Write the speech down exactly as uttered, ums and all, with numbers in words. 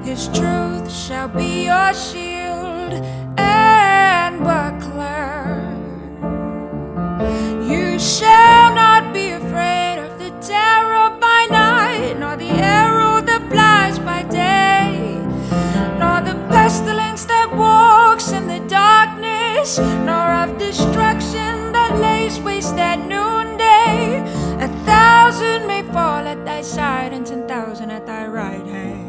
His truth shall be your shield and buckler. You shall not be afraid of the terror by night, nor the arrow that flies by day, nor the pestilence that walks in the darkness, nor of destruction that lays waste at noonday. A thousand may fall at thy side, and ten thousand at thy right hand,